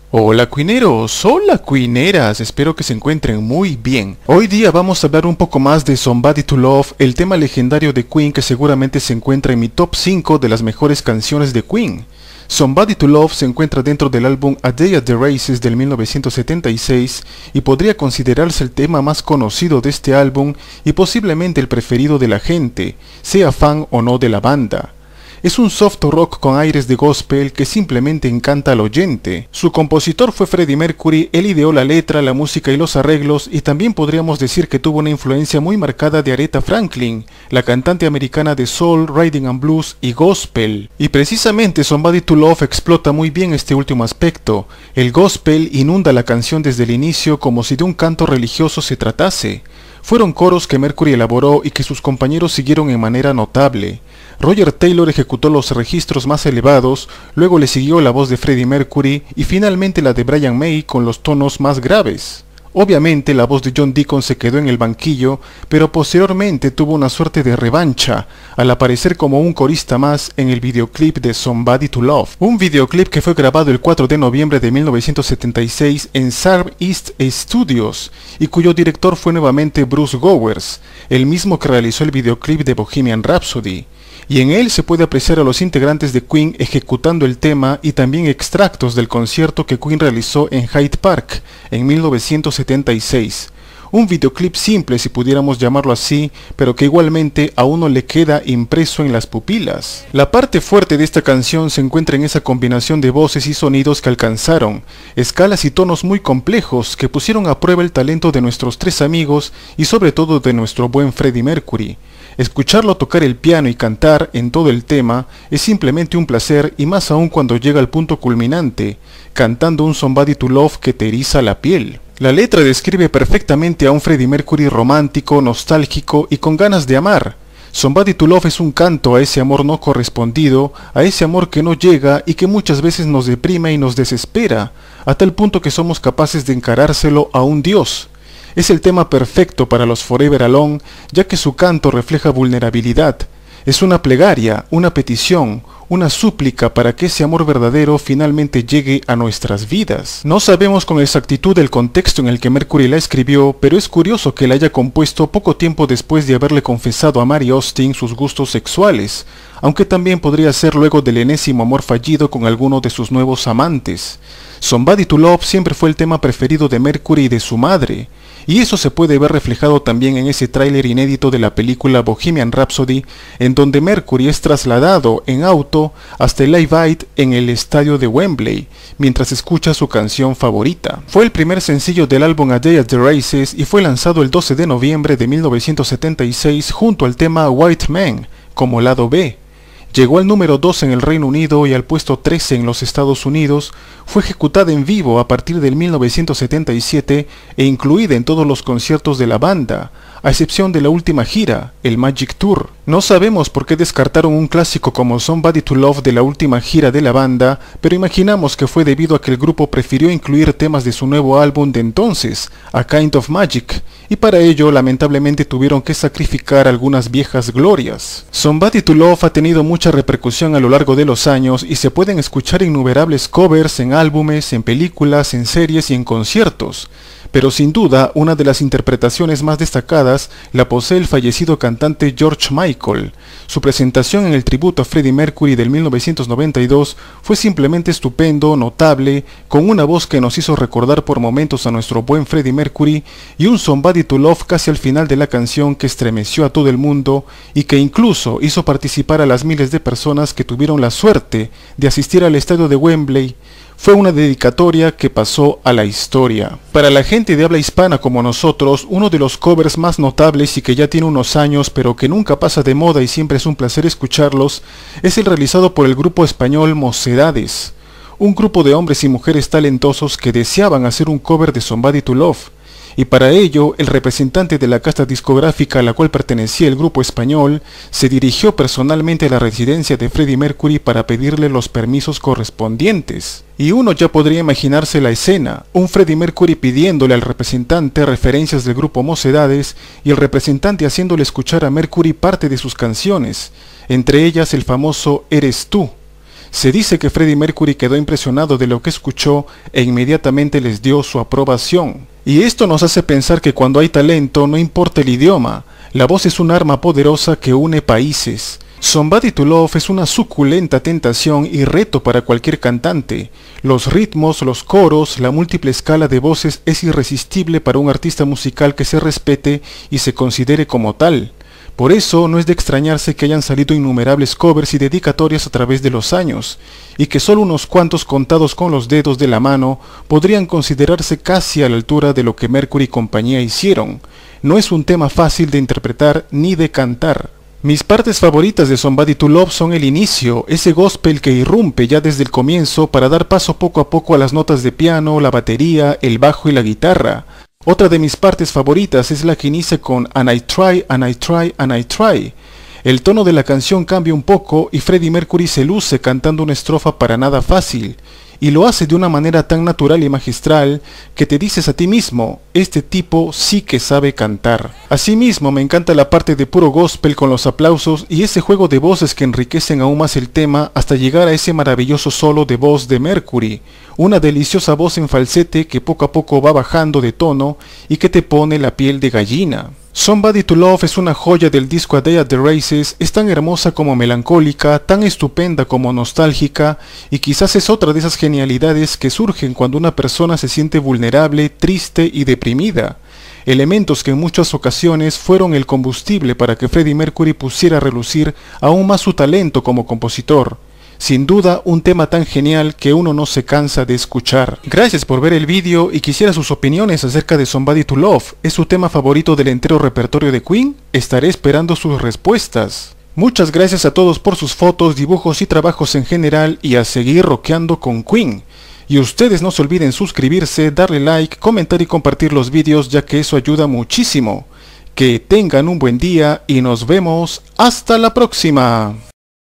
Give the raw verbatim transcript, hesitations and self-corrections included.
Hola cuineros, hola cuineras, espero que se encuentren muy bien. Hoy día vamos a hablar un poco más de Somebody to Love, el tema legendario de Queen que seguramente se encuentra en mi top cinco de las mejores canciones de Queen. Somebody to Love se encuentra dentro del álbum A Day at the Races del mil novecientos setenta y seis y podría considerarse el tema más conocido de este álbum y posiblemente el preferido de la gente, sea fan o no de la banda. Es un soft rock con aires de gospel que simplemente encanta al oyente. Su compositor fue Freddie Mercury, él ideó la letra, la música y los arreglos, y también podríamos decir que tuvo una influencia muy marcada de Aretha Franklin, la cantante americana de soul, rhythm and blues y gospel. Y precisamente Somebody to Love explota muy bien este último aspecto. El gospel inunda la canción desde el inicio como si de un canto religioso se tratase. Fueron coros que Mercury elaboró y que sus compañeros siguieron en manera notable. Roger Taylor ejecutó los registros más elevados, luego le siguió la voz de Freddie Mercury y finalmente la de Brian May con los tonos más graves. Obviamente la voz de John Deacon se quedó en el banquillo, pero posteriormente tuvo una suerte de revancha, al aparecer como un corista más en el videoclip de Somebody to Love. Un videoclip que fue grabado el cuatro de noviembre de mil novecientos setenta y seis en Sarm East Studios, y cuyo director fue nuevamente Bruce Gowers, el mismo que realizó el videoclip de Bohemian Rhapsody. Y en él se puede apreciar a los integrantes de Queen ejecutando el tema y también extractos del concierto que Queen realizó en Hyde Park en mil novecientos setenta y seis. Un videoclip simple si pudiéramos llamarlo así, pero que igualmente a uno le queda impreso en las pupilas. La parte fuerte de esta canción se encuentra en esa combinación de voces y sonidos que alcanzaron, escalas y tonos muy complejos que pusieron a prueba el talento de nuestros tres amigos y sobre todo de nuestro buen Freddie Mercury. Escucharlo tocar el piano y cantar en todo el tema es simplemente un placer y más aún cuando llega al punto culminante, cantando un Somebody to Love que te eriza la piel. La letra describe perfectamente a un Freddie Mercury romántico, nostálgico y con ganas de amar. Somebody to Love es un canto a ese amor no correspondido, a ese amor que no llega y que muchas veces nos deprime y nos desespera, a tal punto que somos capaces de encarárselo a un dios. Es el tema perfecto para los Forever Alone, ya que su canto refleja vulnerabilidad. Es una plegaria, una petición, una súplica para que ese amor verdadero finalmente llegue a nuestras vidas. No sabemos con exactitud el contexto en el que Mercury la escribió, pero es curioso que la haya compuesto poco tiempo después de haberle confesado a Mary Austin sus gustos sexuales, aunque también podría ser luego del enésimo amor fallido con alguno de sus nuevos amantes. Somebody to Love siempre fue el tema preferido de Mercury y de su madre, y eso se puede ver reflejado también en ese tráiler inédito de la película Bohemian Rhapsody, en donde Mercury es trasladado en auto hasta el Live Aid en el estadio de Wembley, mientras escucha su canción favorita. Fue el primer sencillo del álbum A Day at the Races y fue lanzado el doce de noviembre de mil novecientos setenta y seis junto al tema White Man, como lado B. Llegó al número dos en el Reino Unido y al puesto trece en los Estados Unidos, fue ejecutada en vivo a partir del mil novecientos setenta y siete e incluida en todos los conciertos de la banda, a excepción de la última gira, el Magic Tour. No sabemos por qué descartaron un clásico como Somebody to Love de la última gira de la banda, pero imaginamos que fue debido a que el grupo prefirió incluir temas de su nuevo álbum de entonces, A Kind of Magic, y para ello lamentablemente tuvieron que sacrificar algunas viejas glorias. Somebody to Love ha tenido mucha repercusión a lo largo de los años y se pueden escuchar innumerables covers en álbumes, en películas, en series y en conciertos. Pero sin duda, una de las interpretaciones más destacadas la posee el fallecido cantante George Michael. Su presentación en el tributo a Freddie Mercury del mil novecientos noventa y dos fue simplemente estupendo, notable, con una voz que nos hizo recordar por momentos a nuestro buen Freddie Mercury y un Somebody to Love casi al final de la canción que estremeció a todo el mundo y que incluso hizo participar a las miles de personas que tuvieron la suerte de asistir al estadio de Wembley. Fue una dedicatoria que pasó a la historia. Para la gente de habla hispana como nosotros, uno de los covers más notables y que ya tiene unos años pero que nunca pasa de moda y siempre es un placer escucharlos, es el realizado por el grupo español Mocedades, un grupo de hombres y mujeres talentosos que deseaban hacer un cover de Somebody to Love. Y para ello, el representante de la casa discográfica a la cual pertenecía el grupo español se dirigió personalmente a la residencia de Freddie Mercury para pedirle los permisos correspondientes. Y uno ya podría imaginarse la escena, un Freddie Mercury pidiéndole al representante referencias del grupo Mocedades y el representante haciéndole escuchar a Mercury parte de sus canciones, entre ellas el famoso Eres tú. Se dice que Freddie Mercury quedó impresionado de lo que escuchó e inmediatamente les dio su aprobación. Y esto nos hace pensar que cuando hay talento no importa el idioma, la voz es un arma poderosa que une países. Somebody to Love es una suculenta tentación y reto para cualquier cantante. Los ritmos, los coros, la múltiple escala de voces es irresistible para un artista musical que se respete y se considere como tal. Por eso no es de extrañarse que hayan salido innumerables covers y dedicatorias a través de los años, y que solo unos cuantos contados con los dedos de la mano podrían considerarse casi a la altura de lo que Mercury y compañía hicieron. No es un tema fácil de interpretar ni de cantar. Mis partes favoritas de Somebody to Love son el inicio, ese gospel que irrumpe ya desde el comienzo para dar paso poco a poco a las notas de piano, la batería, el bajo y la guitarra. Otra de mis partes favoritas es la que inicia con And I Try, and I Try, and I Try. El tono de la canción cambia un poco y Freddie Mercury se luce cantando una estrofa para nada fácil, y lo hace de una manera tan natural y magistral que te dices a ti mismo, este tipo sí que sabe cantar. Asimismo me encanta la parte de puro gospel con los aplausos y ese juego de voces que enriquecen aún más el tema hasta llegar a ese maravilloso solo de voz de Mercury, una deliciosa voz en falsete que poco a poco va bajando de tono y que te pone la piel de gallina. Somebody to Love es una joya del disco A Day at the Races, es tan hermosa como melancólica, tan estupenda como nostálgica, y quizás es otra de esas genialidades que surgen cuando una persona se siente vulnerable, triste y deprimida. Elementos que en muchas ocasiones fueron el combustible para que Freddie Mercury pusiera a relucir aún más su talento como compositor. Sin duda, un tema tan genial que uno no se cansa de escuchar. Gracias por ver el vídeo y quisiera sus opiniones acerca de Somebody to Love. ¿Es su tema favorito del entero repertorio de Queen? Estaré esperando sus respuestas. Muchas gracias a todos por sus fotos, dibujos y trabajos en general y a seguir rockeando con Queen. Y ustedes no se olviden suscribirse, darle like, comentar y compartir los vídeos ya que eso ayuda muchísimo. Que tengan un buen día y nos vemos hasta la próxima.